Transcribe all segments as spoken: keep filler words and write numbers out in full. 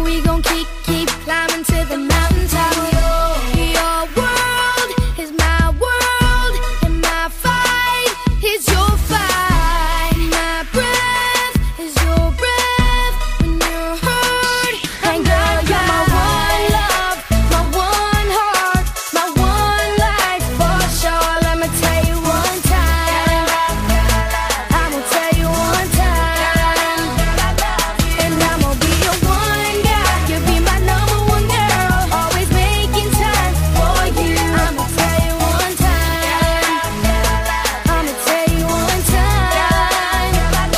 we gon' keep, keep climbing to the mountaintop. Your world is my world, and my fight is your fight. My breath is your breath when you're hurt. And girl, you're my one love, my one heart, my one life for sure. Let me tell you one time, I'ma tell you one time, and I'ma be your one guy. You'll be my number one girl, always making time for you. I'ma tell you one time, I'ma tell you one time.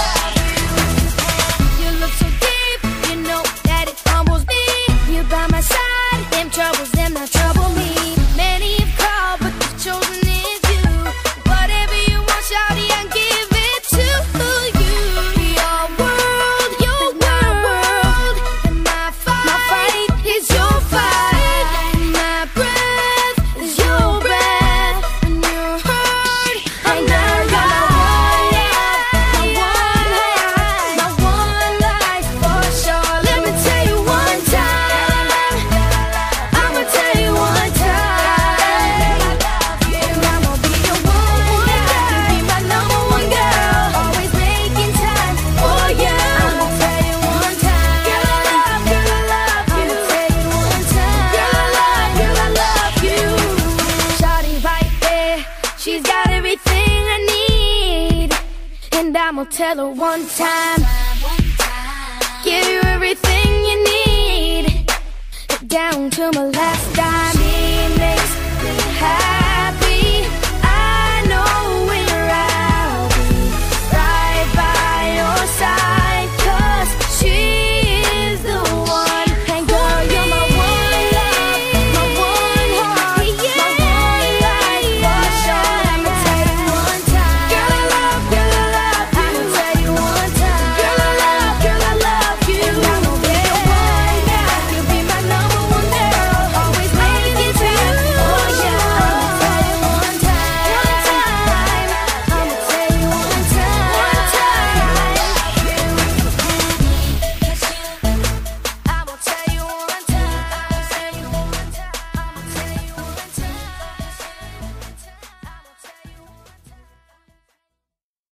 You look so deep, you know that it humbles me. You're by my side, them troubles, them not trouble me. Many have called, but the chosen is you. Whatever you want, shawty, I'll give it to you. Your world, your world, and my fight, my fight is your fight. My breath is your breath when you're hurt. And now you're my one love, my one life for sure. Let me tell you one time, I'ma tell you one time, and I'ma be your one guy. Be my number one girl, always making time for you. I'ma tell you one time, girl, I love, girl, I love you. I'ma tell you one time, girl, I love, girl, I love you. Shawty right there, she's got everything I need, and I'ma tell her one time, give you everything you need, down to my last dime.